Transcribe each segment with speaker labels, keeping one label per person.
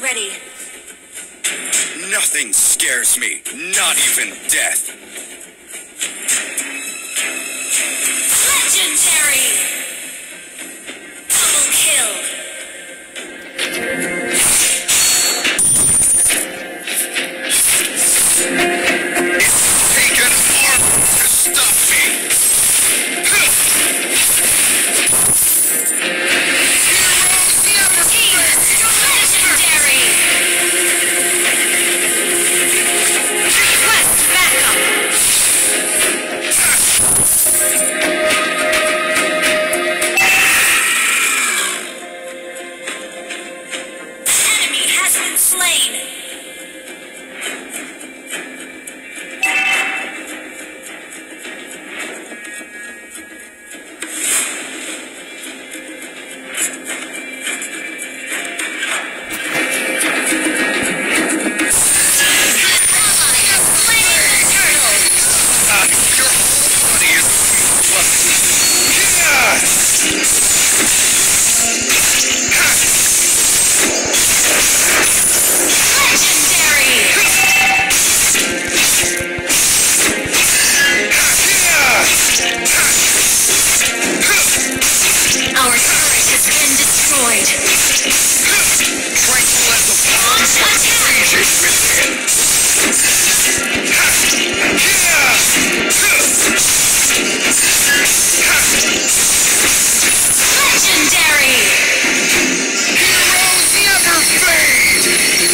Speaker 1: ready.
Speaker 2: Nothing scares me, not even death.
Speaker 1: Legendary! Double kill!
Speaker 2: It's taken arm to stop me. Heroes never fail.
Speaker 1: Legendary! Request backup! Enemy has been slain!
Speaker 2: Your whole body is
Speaker 1: Our turret has been destroyed.
Speaker 2: tranquil as a bomb, but raging within.
Speaker 1: Legendary!
Speaker 2: Heroes never fade.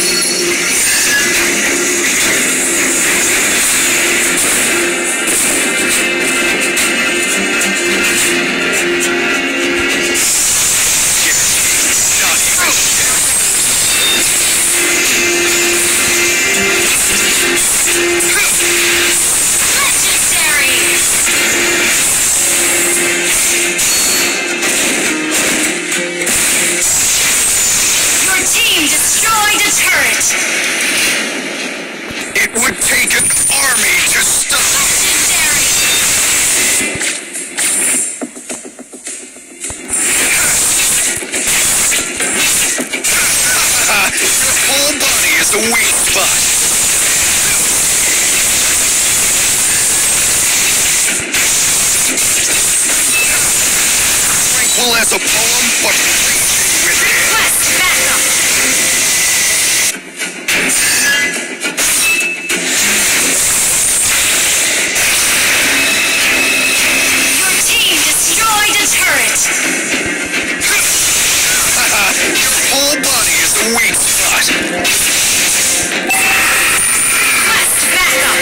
Speaker 2: Not even death.
Speaker 1: Legendary! Your team destroyed a turret!
Speaker 2: It would take an army to stop.
Speaker 1: Legendary!
Speaker 2: Your whole body is a weak spot. Tranquil as a poem, but raging within.
Speaker 1: Request backup! Your team destroyed a turret!
Speaker 2: Your whole body is a weak spot.
Speaker 1: Request backup!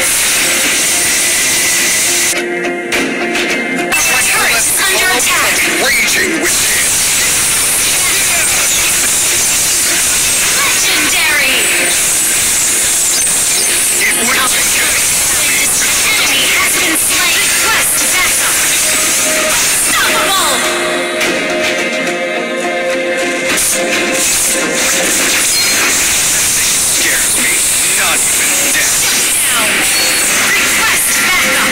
Speaker 1: Our turret is under attack!
Speaker 2: Raging within.
Speaker 1: Legendary!
Speaker 2: It would take an army to
Speaker 1: Enemy has been slain! Request backup! Unstoppable!
Speaker 2: scares me, not even death.
Speaker 1: Down! Request backup!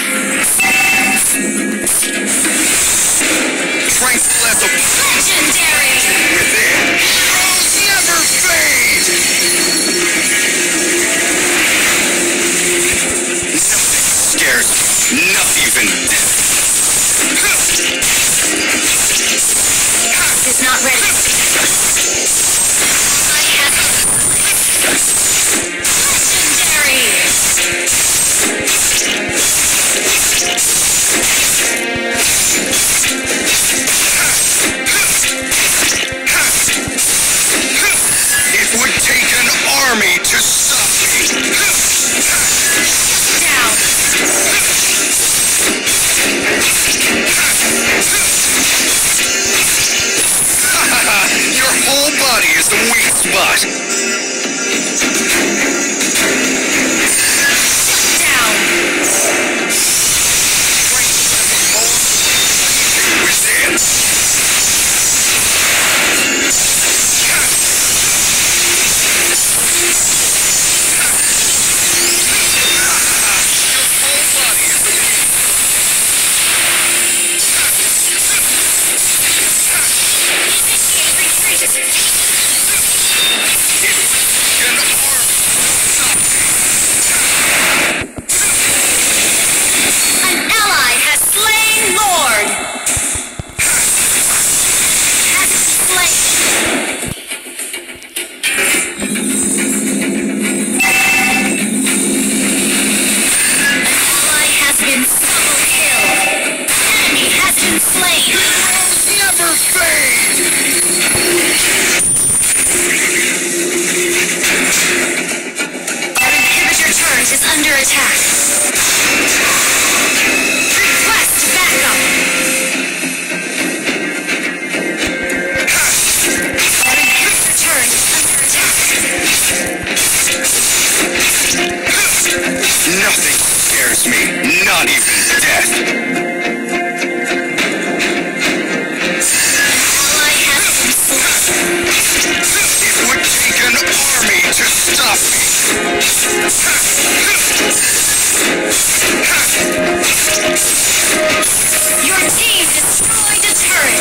Speaker 2: Tranquil as a
Speaker 1: Legendary!
Speaker 2: within. Heroes never fade. Nothing scares me, not even death.
Speaker 1: Is not ready. I have legendary.
Speaker 2: It would take an army to stop me.
Speaker 1: Down.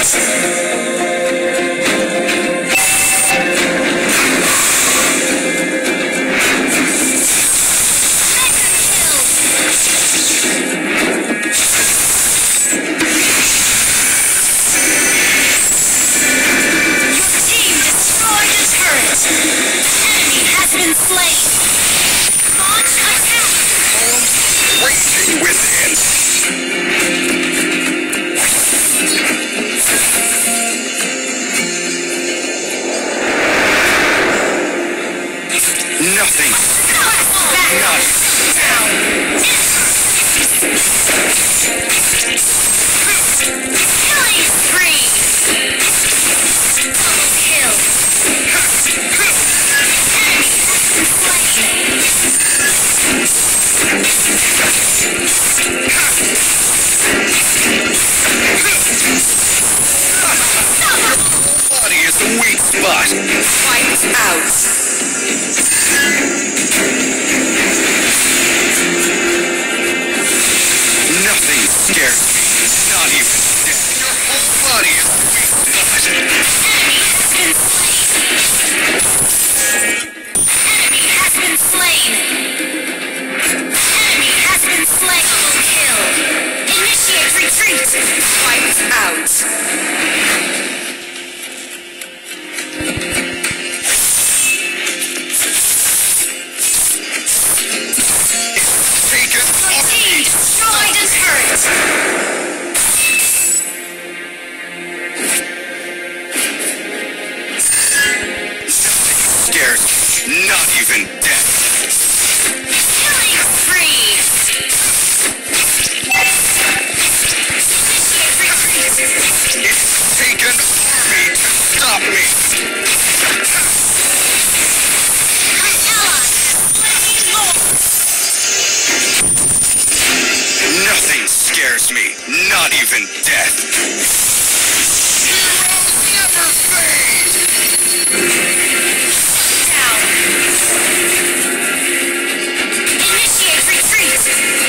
Speaker 2: Raging within. Nothing.
Speaker 1: Killing spree. Double kill.
Speaker 2: Body is the weak spot.
Speaker 1: Fight out.
Speaker 2: Nothing scares me. Not even death. Your whole body is the weak spot.
Speaker 1: Enemy has been slain. Enemy has been slain. Double kill. Initiate retreat. Fight out.
Speaker 2: Taken
Speaker 1: Your team destroyed a turret.
Speaker 2: scares me. Not even death.
Speaker 1: Killing spree. Initiate retreat.
Speaker 2: It's taken army to stop me.
Speaker 1: An ally has slain Lord.
Speaker 2: Nothing scares me. Not even death. Heroes never fade.
Speaker 1: Down. Initiate retreat.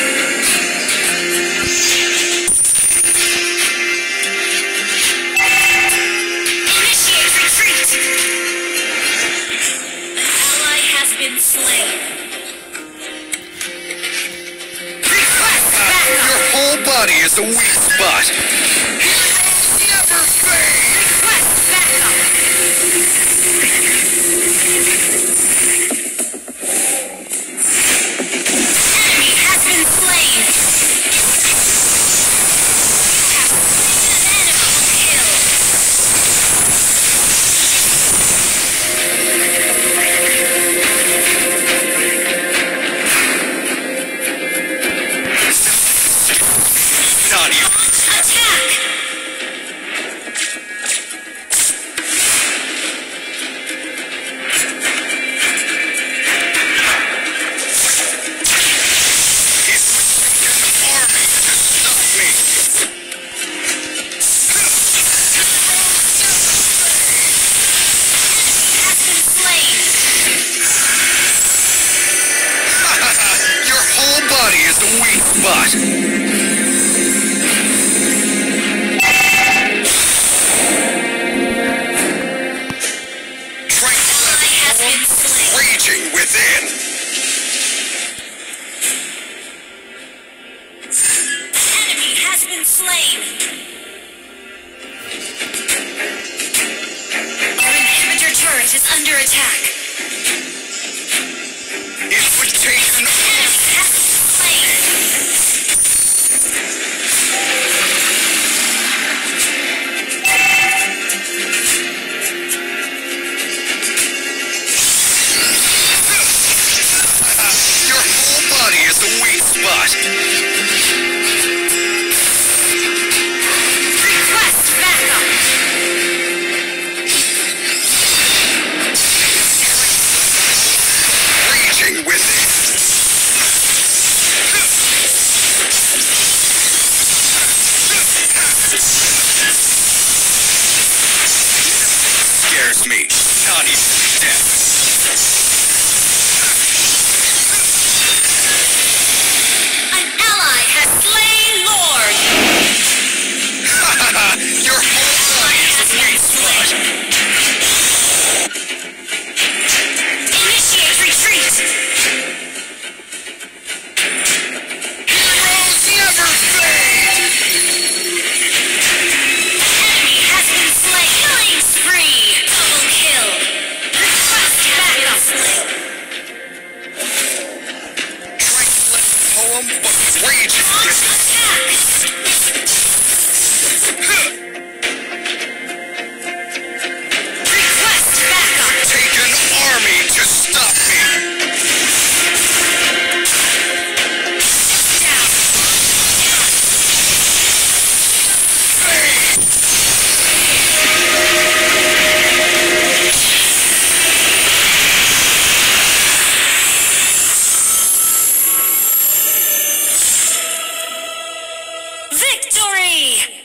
Speaker 1: Initiate retreat. An ally has been slain. Request backup.
Speaker 2: Your whole body is a weak spot. Heroes never fade.
Speaker 1: Request backup. Enemy has been slain. You have slain an enemy. Kill.
Speaker 2: Not even.
Speaker 1: Attack.
Speaker 2: It would take an army to stop me.
Speaker 1: Has been slain.
Speaker 2: Your whole body is a weak spot.
Speaker 1: Ally has been slain.
Speaker 2: Raging within.
Speaker 1: Enemy has been slain. Our inhibitor turret is under attack.
Speaker 2: It would take an
Speaker 1: Enemy has been slain.
Speaker 2: Your whole body is a weak spot.
Speaker 1: Request backup. Victory!